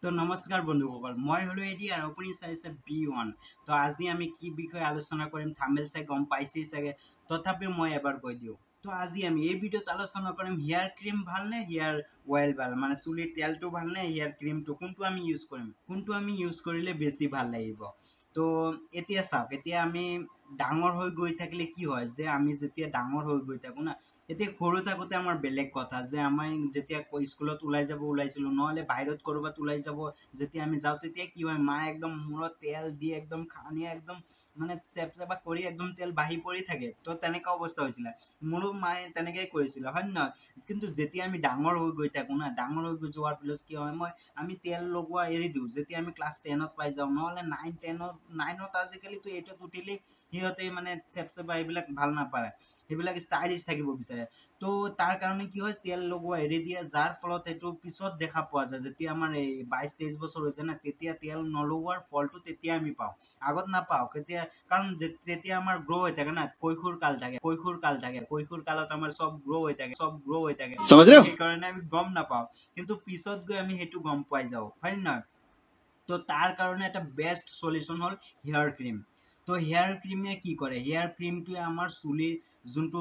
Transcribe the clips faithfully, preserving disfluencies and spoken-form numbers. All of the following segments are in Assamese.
তো নমস্কাৰ বন্ধুসকল, মই হলো এডি আৰু আপুনি চাইছে বি ওৱান। তো আজি আমি কি বিষয়ে আলোচনা কৰিম থাম্বনেল চাই গম পাইছেই চাগে, তথাপিও মই এবাৰ কৈ দিওঁ। তো আজি আমি এই ভিডিঅ'ত আলোচনা কৰিম হেয়াৰ ক্ৰীম ভাল নে হেয়াৰ অয়েল ভাল, মানে চুলিৰ তেলটো ভাল নে হেয়াৰ ক্ৰীমটো, কোনটো আমি ইউজ কৰিম, কোনটো আমি ইউজ কৰিলে বেছি ভাল লাগিব। তো এতিয়া চাওক, এতিয়া আমি ডাঙৰ হৈ গৈ থাকিলে কি হয় যে আমি যেতিয়া ডাঙৰ হৈ গৈ থাকো না, এতিয়া সৰু থাকোঁতে আমাৰ বেলেগ কথা যে আমি যেতিয়া স্কুলত ওলাই যাব ওলাইছিলোঁ, নহ'লে বাহিৰত ক'ৰবাত ওলাই যাব যেতিয়া আমি যাওঁ, তেতিয়া কি হয় মায়ে একদম মূৰত তেল দি একদম খানি একদম মানে চেপচেপা কৰি একদম তেল বাঢ়ি পৰি থাকে। তো তেনেকুৱা অৱস্থা হৈছিলে, মোৰো মায়ে তেনেকেই কৰিছিলে, হয় নে নহয়। কিন্তু যেতিয়া আমি ডাঙৰ হৈ গৈ থাকোঁ না, ডাঙৰ হৈ গৈ যোৱাৰ পিছত কি হয়, মই আমি তেল লগোৱা এৰি দিওঁ যেতিয়া আমি ক্লাছ টেনত পাই যাওঁ, নহ'লে নাইন টেনত নাইনত আজিকালিতো এইটোত উঠিলেই সিহঁতে মানে চেপচেপা এইবিলাক ভাল নাপায়, সেইবিলাক ষ্টাইলিছ থাকিব বিচাৰে। তো তাৰ কাৰণে কি হয় তেল লগোৱা এৰি দিয়ে, যাৰ ফলত সেইটো পিছত দেখা পোৱা যায় যেতিয়া আমাৰ এই বাইছ তেইছ বছৰ হৈছে না, তেতিয়া তেল নলগোৱাৰ ফলটো তেতিয়া আমি পাওঁ, আগত নাপাওঁ কেতিয়া, কাৰণ তেতিয়া আমাৰ গ্ৰ' হৈ থাকে না, কৈশোৰ কাল থাকে কৈশোৰ কাল থাকে কৈশোৰ কালত আমাৰ চব গ্ৰ' হৈ থাকে চব গ্ৰ' হৈ থাকে সেইকাৰণে আমি গম নাপাওঁ, কিন্তু পিছত গৈ আমি সেইটো গম পাই যাওঁ, হয় নে নহয়। তো তাৰ কাৰণে এটা বেষ্ট সলিউশন হ'ল হেয়াৰ ক্ৰীম। তো হেয়াৰ ক্ৰীমে কি কৰে, হেয়াৰ ক্ৰীমটোৱে আমাৰ চুলিৰ যোনটো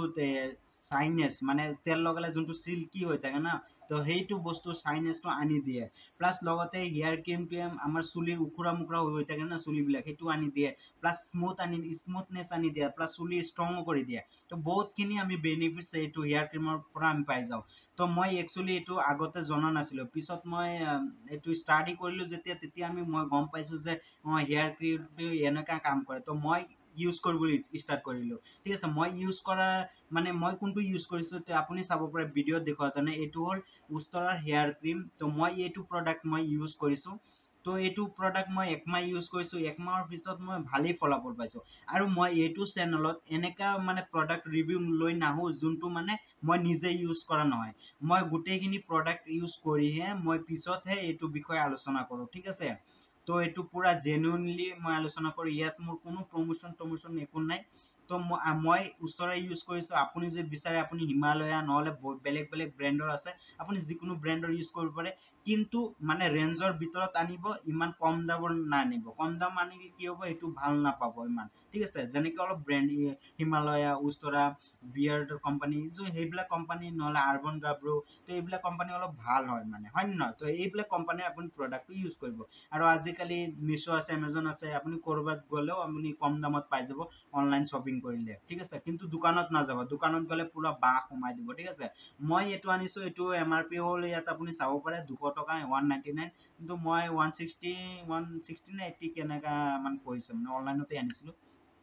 চাইনেছ, মানে তেল লগালে যোনটো চিল্কি হৈ থাকে না, তো সেইটো বস্তু চাইনেছটো আনি দিয়ে। প্লাছ লগতে হেয়াৰ ক্ৰীমটোৱে আমাৰ চুলিৰ উখুৰা মুখুৰা হৈ থাকে না চুলিবিলাক, সেইটো আনি দিয়ে। প্লাছ স্মুথ আনি স্মুথনেছ আনি দিয়ে, প্লাছ চুলি ষ্ট্ৰঙো কৰি দিয়ে। তো বহুতখিনি আমি বেনিফিটছ এইটো হেয়াৰ ক্ৰীমৰ পৰা আমি পাই যাওঁ। তো মই একচুৱেলি এইটো আগতে জনা নাছিলোঁ, পিছত মই এইটো ষ্টাডি কৰিলোঁ যেতিয়া, তেতিয়া আমি মই গম পাইছোঁ যে অঁ হেয়াৰ ক্ৰীমটো এনেকুৱা কাম কৰে। তো মই ইউজ কৰিবলৈ ষ্টাৰ্ট কৰিলোঁ, ঠিক আছে। মই ইউজ কৰাৰ মানে মই কোনটো ইউজ কৰিছোঁ আপুনি চাব পাৰে ভিডিঅ'ত দেখুওৱা ধৰণে, এইটো হ'ল উষ্টৰাৰ হেয়াৰ ক্ৰীম। তো মই এইটো প্ৰডাক্ট মই ইউজ কৰিছোঁ। তো এইটো প্ৰডাক্ট মই একমাহ ইউজ কৰিছোঁ, একমাহৰ পিছত মই ভালেই ফলাফল পাইছোঁ। আৰু মই এইটো চেনেলত এনেকুৱা মানে প্ৰডাক্ট ৰিভিউ লৈ নাহোঁ যোনটো মানে মই নিজে ইউজ কৰা নহয়। মই গোটেইখিনি প্ৰডাক্ট ইউজ কৰিহে মই পিছতহে এইটো বিষয়ে আলোচনা কৰোঁ, ঠিক আছে। তো এইটো পুৰা জেনুইনলি মই আলোচনা কৰোঁ, ইয়াত মোৰ কোনো প্ৰমোশ্যন টমোশ্যন একো নাই। তো মই উষ্টৰা ইউজ কৰিছোঁ, আপুনি যদি বিচাৰে আপুনি হিমালয়া নহ'লে বেলেগ বেলেগ ব্ৰেণ্ডৰ আছে, আপুনি যিকোনো ব্ৰেণ্ডৰ ইউজ কৰিব পাৰে, কিন্তু মানে ৰেঞ্জৰ ভিতৰত আনিব, ইমান কম দামৰ নানিব, কম দাম আনিলে কি হ'ব এইটো ভাল নাপাব ইমান, ঠিক আছে। যেনেকৈ অলপ brand Himalaya, Ustraa, beard company, সেইবিলাক কোম্পানী নহ'লে আৰ্বন গাব্ৰো, তো এইবিলাক কোম্পানী অলপ ভাল হয় মানে, হয় নে নহয়। তো এইবিলাক কোম্পানীৰ আপুনি প্ৰডাক্টটো ইউজ কৰিব। আৰু আজিকালি মিছ' আছে, এমাজন আছে, আপুনি ক'ৰবাত গ'লেও আপুনি কম দামত পাই যাব অনলাইন শ্বপিং কৰিলে, ঠিক আছে। কিন্তু দোকানত নাযাব, দোকানত গ'লে পুৰা বাঁহ সোমাই দিব, ঠিক আছে। মই এইটো আনিছোঁ, এইটো এম আৰ পি হ'ল ইয়াত আপুনি চাব পাৰে দুশ টকা ওৱান নাইণ্টি নাইন, কিন্তু মই ওৱান ছিক্সটি ওৱান ছিক্সটি নে এইটি কেনেকুৱা মান পৰিছে, মানে অনলাইনতে আনিছিলোঁ।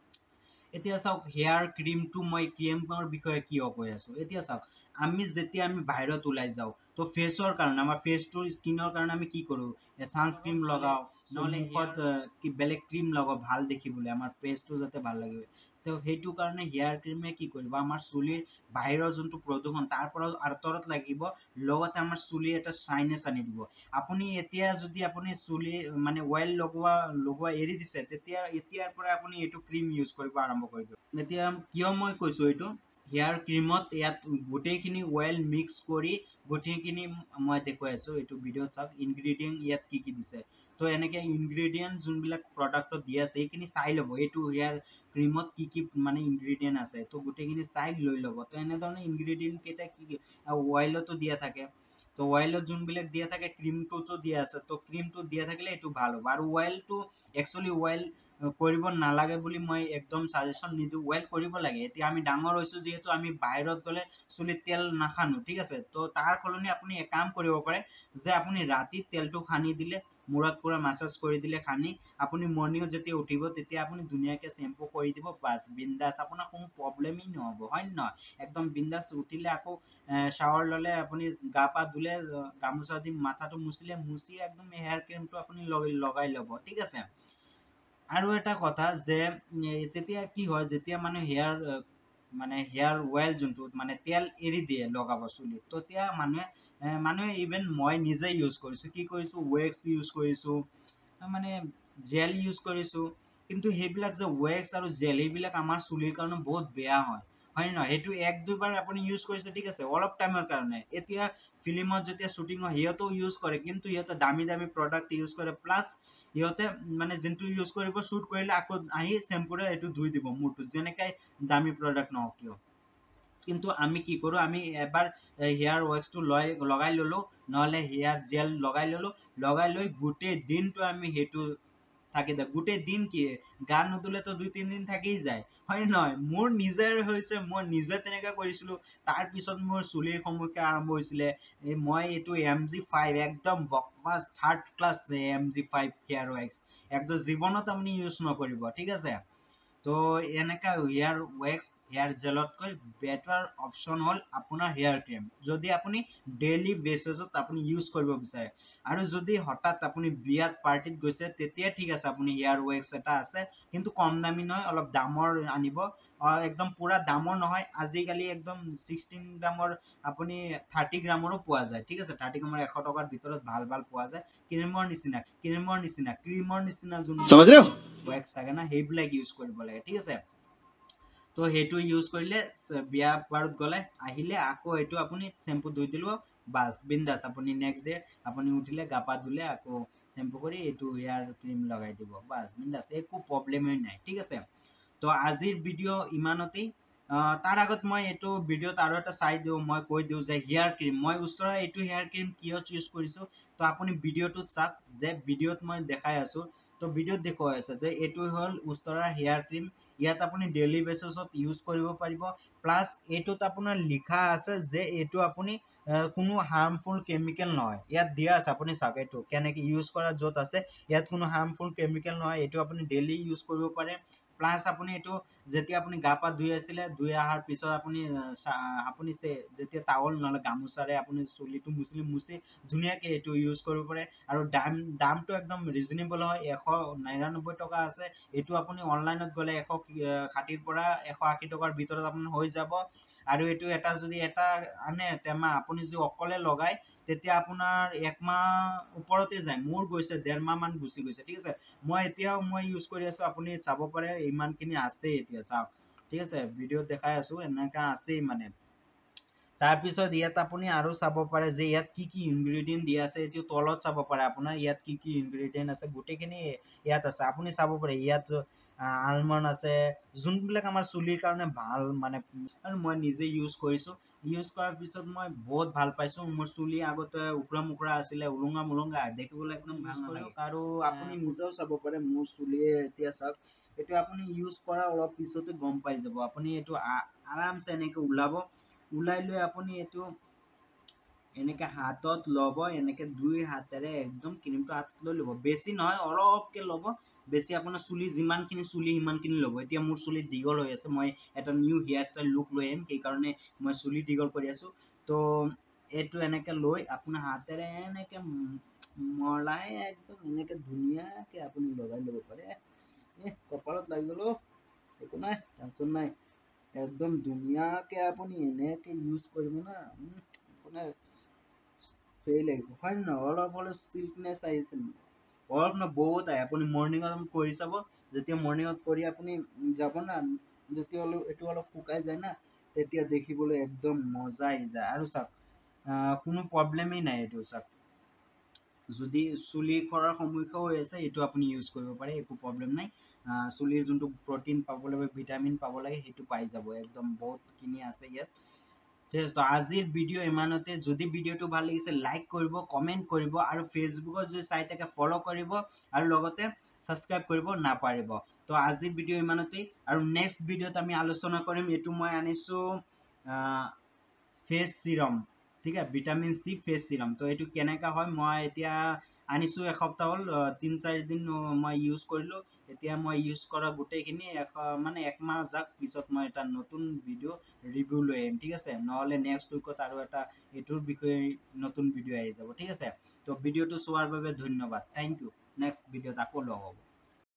এতিয়া চাওক হেয়াৰ ক্ৰীমটো, মই ক্ৰীমৰ বিষয়ে কিয় কৈ আছোঁ, এতিয়া চাওক আমি যেতিয়া আমি বাহিৰত ওলাই যাওঁ, তো ফেচৰ কাৰণে আমাৰ ফেচটোৰ স্কিনৰ কাৰণে আমি কি কৰোঁ, ছানস্ক্ৰীম লগাওঁ, নহ'লে মুখত কি বেলেগ ক্ৰীম লগাওঁ ভাল দেখিবলৈ, আমাৰ ফেচটো যাতে ভাল লাগে। তো সেইটো কাৰণে হেয়াৰ ক্ৰীমে কি কৰিব, আমাৰ চুলিৰ বাহিৰৰ যোনটো প্ৰদূষণ তাৰ পৰা আঁতৰত লাগিব, লগতে আমাৰ চুলিৰ এটা চাইনেছ আনি দিব। আপুনি এতিয়া যদি আপুনি চুলি মানে অইল লগোৱা লগোৱা এৰি দিছে, তেতিয়া এতিয়াৰ পৰা আপুনি এইটো ক্ৰীম ইউজ কৰিব আৰম্ভ কৰি দিব। এতিয়া কিয় মই কৈছোঁ এইটো, হেয়াৰ ক্ৰীমত ইয়াত গোটেইখিনি অইল মিক্স কৰি গোটেইখিনি মই দেখুৱাই আছোঁ, এইটো ভিডিঅ'ত চাওক ইনগ্ৰিডিয়েণ্ট ইয়াত কি কি দিছে। তো এনেকৈ ইনগ্ৰিডিয়েণ্ট যোনবিলাক প্ৰডাক্টত দিয়া আছে সেইখিনি চাই ল'ব, এইটো হেয়াৰ ক্ৰীমত কি কি মানে ইনগ্ৰিডিয়েণ্ট আছে, তো গোটেইখিনি চাই লৈ ল'ব। তো এনেধৰণে ইনগ্ৰিডিয়েণ্ট কেইটা কি কি অইলতো দিয়া থাকে, তো অইলত যোনবিলাক দিয়া থাকে ক্ৰীমটোতো দিয়া আছে, তো ক্ৰীমটো দিয়া থাকিলে এইটো ভাল হ'ব। আৰু অইলটো একচুৱেলি অইল কৰিব নালাগে বুলি মই একদম ছাজেশ্যন নিদিওঁ, অইল কৰিব লাগে। এতিয়া আমি ডাঙৰ হৈছোঁ যিহেতু আমি বাহিৰত গ'লে চুলিত তেল নাসানো, ঠিক আছে। তো তাৰ সলনি আপুনি এক কাম কৰিব পাৰে যে আপুনি ৰাতি তেলটো সানি দিলে, মূৰত পুৰা মাছাজ কৰি দিলে সানি, আপুনি মৰ্ণিঙত যেতিয়া উঠিব তেতিয়া আপুনি ধুনীয়াকৈ চেম্পু কৰি দিব, বাছ বিন্দাছ, আপোনাৰ কোনো প্ৰব্লেমেই নহ'ব, হয় নে নহয়। একদম বিন্দাছ উঠিলে আকৌ শ্বাৱাৰ ল'লে, আপুনি গা পা ধুলে, গামোচা দি মাথাটো মুচিলে, মুচি একদম হেয়াৰ ক্ৰীমটো আপুনি লগাই ল'ব, ঠিক আছে। আৰু এটা কথা যে তেতিয়া কি হয়, যেতিয়া মানে হেয়াৰ মানে হেয়াৰ অইল যোনটো মানে তেল এৰি দিয়ে লগাব চুলিত, তেতিয়া মানুহে মানুহে ইভেন মই নিজে ইউজ কৰিছোঁ, কি কৰিছোঁ, ৱেক্স ইউজ কৰিছোঁ, মানে জেল ইউজ কৰিছোঁ। কিন্তু সেইবিলাক যে ৱেক্স আৰু জেল, সেইবিলাক আমাৰ চুলিৰ কাৰণে বহুত বেয়া হয়, হয় নহয় হেতু এক দুইবাৰ আপুনি ইউজ কৰিছে ঠিক আছে অলপ টাইমৰ কাৰণে এতিয়া ফিল্মত যেতিয়া শুটিং হয় হিয়তো ইউজ কৰে কিন্তু হিয়তে দামী দামী প্ৰডাক্ট ইউজ কৰে প্লাস হিয়তে মানে যোনটো ইউজ কৰিব শুট কৰিলে আকৌ আহি শ্যাম্পুৰে এটো ধুই দিব মুৰটো যেনেকৈ দামী প্ৰডাক্ট নহওক কিয় কিন্তু আমি কি কৰো আমি এবাৰ হেয়ার ওয়াক্স টু লগাই ললো নহলে হেয়ার জেল লগাই ললো লগাই লৈ গোটে দিনটো আমি হেতু থাকি দে গোটে দিন কি গান নদুলে তো দুই তিন দিন থাকি যায় হয় নহয় মোৰ নিজেৰ হৈছে মই নিজে তেনেকা কৰিছিলো তাৰ পিছত মোৰ চুলিৰ সমস্যা আৰম্ভ হৈছিলে মই এটো এম জি ফাইভ একদম বকৱাস third class M G five hair wax একদম জীৱনত আপুনি ইউজ নকৰিব ঠিক আছে তো এনেকা হেয়ার ওয়াক্স হেয়ার জেলতকৈ বেটার অপশন হল আপোনাৰ হেয়ার ক্রিম যদি আপুনি ডেইলি বেসিছত আপুনি ইউজ কৰিব বিচাৰে আৰু যদি হঠাৎ আপুনি বিয়াত পাৰ্টিত গৈছে তেতিয়া ঠিক আছে আপুনি হেয়ার ওয়াক্স এটা আছে কিন্তু কম দামী নহয় অলপ দামৰ আনিব একদম পুরা দামৰ নহয় আজিকালি একদম ষোল্ল গ্ৰামৰ আপুনি ত্ৰিশ গ্ৰামৰো পোৱা যায় ঠিক আছে ত্ৰিশ গ্ৰামৰ এশ টকাৰ ভিতৰত ভাল ভাল পোৱা যায় ক্ৰীমৰ নিচিনা ক্ৰীমৰ নিচিনা ক্ৰীমৰ নিচিনা যোন समझ रहे हो ওয়াক্স থাকে না সেইবিলাক ইউজ কৰিব লাগে ঠিক আছে তো হেতু ইউজ কৰিলে বিয়া বাৰত গলে আহিলে আকৌ এটো আপুনি শ্যাম্পু ধুই দিলো বাস বিন্দাস আপুনি নেক্সট ডে আপুনি উঠিলে গাপা ধুলে আকৌ শ্যাম্পু কৰি এটো হেয়ার ক্রিম লগাই দিব বাস বিন্দাস একো প্ৰবলেমই নাই ঠিক আছে তো আজিৰ ভিডিও ইমানতেই তাৰ আগত মই এটো ভিডিওত আৰু এটা চাই দিও মই কৈ দিও যে হেয়ার ক্রিম মই উষ্টৰা এটো হেয়ার ক্রিম কিয় চুজ কৰিছো তো আপুনি ভিডিওটো চাওক যে ভিডিওত মই দেখাই আছো তো ভিডিওত দেখুৱাই আছে যে এটো হল উষ্টৰা হেয়ার ক্রিম ইয়াত আপুনি ডেইলি বেসিছত ইউজ কৰিব পাৰিব প্লাস এটোত আপোনাৰ লিখা আছে যে এটো আপুনি কোনো হার্মফুল কেমিক্যাল নহয় ইয়াত দিয়া আছে আপুনি চাওক এটো কেনেকৈ ইউজ কৰা যত আছে ইয়াত কোনো হার্মফুল কেমিক্যাল নহয় এটো আপুনি ডেইলি ইউজ কৰিব পাৰে প্লাস আপুনি এটো যেতিয়া আপুনি গাপা ধুই আছিলে ধুই আহাৰ পিছত আপুনি আপুনি যেতিয়া টাৱল নহলে গামুচাৰে আপুনি চুলিটো মুছলি মুছি ধুনিয়াকে এটো ইউজ কৰিব পাৰে আৰু দাম দামটো একদম ৰিজনেবল হয় এশ নিৰানব্বৈ টকা আছে এটো আপুনি অনলাইনত গলে এশ ষাঠি পৰা এশ আশী টকাৰ ভিতৰত আপোনাৰ হৈ যাব আৰু এটো এটা যদি এটা আনে টেমা আপুনি যদি অকলে লগাই তেতিয়া আপোনাৰ এক মাহ ওপৰতে যায় মোৰ গৈছে ডেৰ মাহ মান গুছি গৈছে ঠিক আছে মই এতিয়াও মই ইউজ কৰি আছো আপুনি চাব পাৰে ইমানখিনি আছে এতিয়া চাওক ঠিক আছে ভিডিও দেখাই আছো এনেকা আছে মানে তাৰ পিছত ইয়াত আপুনি আৰু চাব পাৰে যে ইয়াত কি কি ইনগ্ৰেডিয়েন্ট দিয়া আছে এটো তলত চাব পাৰে আপোনাৰ ইয়াত কি কি ইনগ্ৰেডিয়েন্ট আছে গুটেখিনি ইয়াত আছে আপুনি চাব পাৰে ইয়াত আলমন্ড আছে যোনবিলাক আমাৰ চুলিৰ কাৰণে ভাল মানে আৰু মই নিজে ইউজ কৰিছো ইউজ কৰাৰ পিছত মই বহুত ভাল পাইছো মোৰ চুলি আগতে উকৰা মুকৰা আছিলে উলুঙা মুলুঙা দেখিবলৈ একদম ভাল নালাগে আৰু আপুনি নিজেও চাব পাৰে মোৰ চুলিয়ে এতিয়া চাওক এটো আপুনি ইউজ কৰা অলপ পিছতে গম পাই যাব আপুনি এটো আৰামছে এনেকৈ উলাব উলাই লৈ আপুনি এটো এনেকে হাতত লব এনেকে দুই হাতেৰে একদম ক্ৰীমটো হাতত লৈ লব বেছি নহয় অলপকে লব বেছি আপোনাৰ চুলি যিমানখিনি চুলি সিমানখিনি লব এতিয়া মোৰ চুলি দীঘল হৈ আছে মই এটা নিউ হেয়াৰ ষ্টাইল লুক লৈ আহিম সেই কাৰণে মই চুলি দীঘল কৰি আছো তো এটো এনেকে লৈ আপোনাৰ হাতেৰে এনেকে মলাই একদম এনেকে ধুনিয়াকে আপুনি লগাই লব পাৰে এ কপালত লাগি গলো একো নাই টেনচন নাই একদম ধুনিয়াকে আপুনি এনেকে ইউজ কৰিব না মানে সেই লাগিব হয় না অলপ অলপ সিল্কনেস আহিছে অলপ না বহুত আহে আপুনি মৰ্নিঙত কৰি চাব যেতিয়া মৰ্নিঙত কৰি আপুনি যাব না যেতিয়া অলপ এটো অলপ শুকাই যায় না তেতিয়া দেখিবলৈ একদম মজা আহি যায় আৰু চাওক কোনো প্ৰবলেমই নাই এটো চাওক যদি চুলি খৰাৰ সমস্যা হৈ আছে এটো আপুনি ইউজ কৰিব পাৰে একো প্ৰবলেম নাই চুলিৰ যোনটো প্ৰটিন পাব লাগে ভিটামিন পাব লাগে হেতু পাই যাব একদম বহুত কিনি আছে ইয়াত ঠিক আছে তো আজিৰ ভিডিও ইমানতে যদি ভিডিওটো ভাল লাগিছে লাইক কৰিব কমেন্ট কৰিব আৰু ফেসবুকত যদি চাই থাকে ফলো কৰিব আৰু লগতে সাবস্ক্ৰাইব কৰিব নাপাৰিব তো আজিৰ ভিডিও ইমানতে আৰু নেক্সট ভিডিওত আমি আলোচনা কৰিম এটো মই আনিছো ফেস সিরাম ঠিক আছে ভিটামিন সি ফেস সিরাম তো এটো কেনেকা হয় মই এতিয়া আনিছো এসপ্তাহ হল তিন চাৰি দিন মই ইউজ কৰিলো এতিয়া মই ইউজ কৰা গুটেখিনি মানে এক মাহ যাক পিছত মই এটা নতুন ভিডিও রিভিউ লৈ আহিম ঠিক আছে নহলে নেক্সট উইকত আৰু এটা এটোৰ বিষয়ে নতুন ভিডিও আহি যাব ঠিক আছে তো ভিডিওটো চোৱাৰ বাবে ধন্যবাদ থ্যাংক ইউ নেক্সট ভিডিওত আকৌ লগ হ'ব